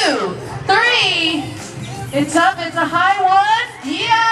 2, 3. It's up, it's a high one. Yeah!